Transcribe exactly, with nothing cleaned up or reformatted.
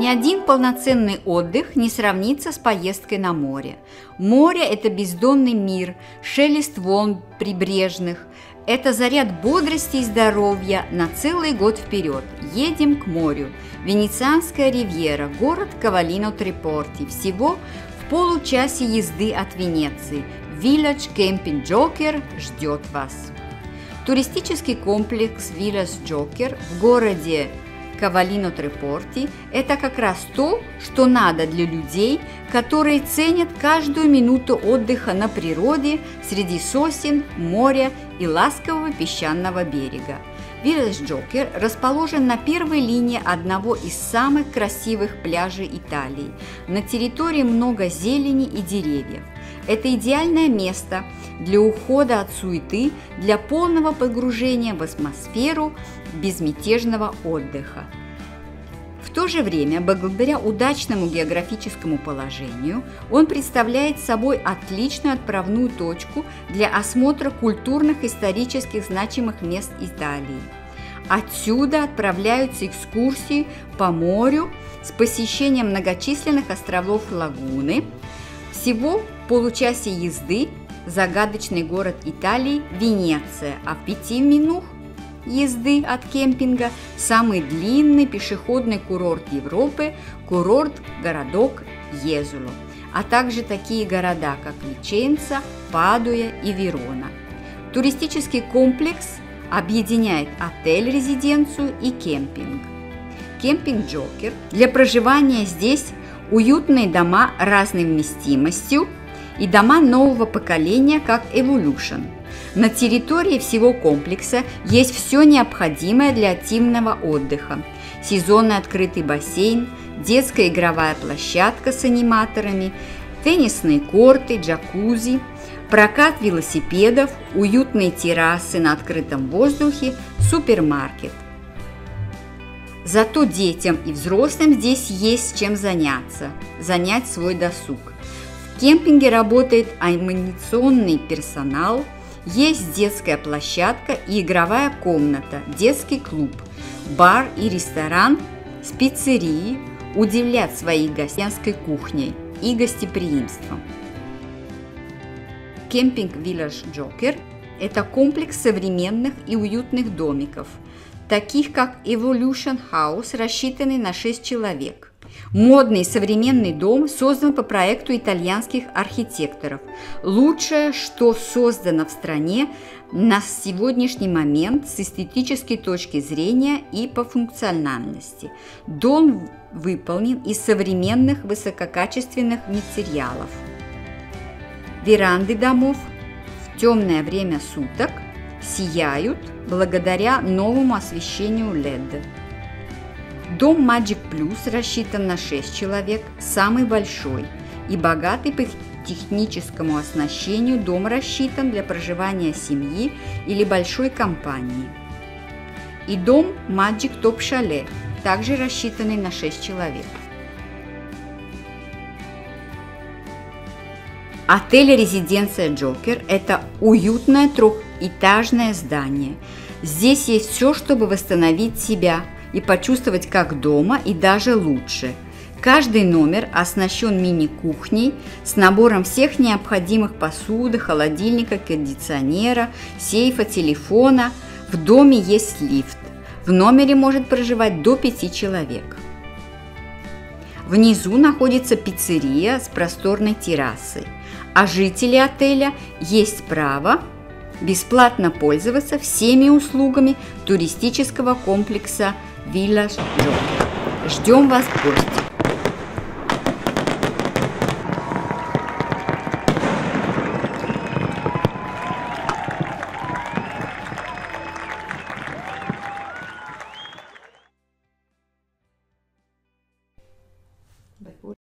Ни один полноценный отдых не сравнится с поездкой на море. Море – это бездонный мир, шелест волн прибрежных. Это заряд бодрости и здоровья на целый год вперед. Едем к морю. Венецианская ривьера, город Кавалино-Трепорти. Всего в получасе езды от Венеции. Village Camping Joker ждет вас. Туристический комплекс Village Joker в городе Кавалино-Трепорти – это как раз то, что надо для людей, которые ценят каждую минуту отдыха на природе среди сосен, моря и ласкового песчаного берега. Village Joker расположен на первой линии одного из самых красивых пляжей Италии. На территории много зелени и деревьев. Это идеальное место для ухода от суеты, для полного погружения в атмосферу безмятежного отдыха. В то же время, благодаря удачному географическому положению, он представляет собой отличную отправную точку для осмотра культурных исторических значимых мест Италии. Отсюда отправляются экскурсии по морю с посещением многочисленных островов лагуны. Всего в получасе езды загадочный город Италии Венеция, а в пяти минутах езды от кемпинга самый длинный пешеходный курорт Европы – курорт-городок Езуло, а также такие города, как Виченца, Падуя и Верона. Туристический комплекс объединяет отель-резиденцию и кемпинг. Кемпинг Joker для проживания здесь уютные дома разной вместимостью и дома нового поколения, как Evolution. На территории всего комплекса есть все необходимое для активного отдыха. Сезонный открытый бассейн, детская игровая площадка с аниматорами, теннисные корты, джакузи, прокат велосипедов, уютные террасы на открытом воздухе, супермаркет. Зато детям и взрослым здесь есть чем заняться, занять свой досуг. В кемпинге работает анимационный персонал, есть детская площадка и игровая комната, детский клуб, бар и ресторан с пиццерией удивлять своей гостинской кухней и гостеприимством. Кемпинг Village Joker – это комплекс современных и уютных домиков, таких как Evolution House, рассчитанный на шесть человек. Модный современный дом создан по проекту итальянских архитекторов. Лучшее, что создано в стране на сегодняшний момент с эстетической точки зрения и по функциональности. Дом выполнен из современных высококачественных материалов. Веранды домов в темное время суток сияют благодаря новому освещению эл и ди. Дом Magic Plus рассчитан на шесть человек, самый большой и богатый по техническому оснащению. Дом рассчитан для проживания семьи или большой компании. И дом Magic Top Chalet, также рассчитанный на шесть человек. Отель-резиденция Joker – это уютное трехэтажное здание. Здесь есть все, чтобы восстановить себя и почувствовать как дома, и даже лучше. Каждый номер оснащен мини-кухней с набором всех необходимых посуды, холодильника, кондиционера, сейфа, телефона. В доме есть лифт. В номере может проживать до пяти человек. Внизу находится пиццерия с просторной террасой, а жители отеля есть право бесплатно пользоваться всеми услугами туристического комплекса Village Joker. Ждем вас в гости!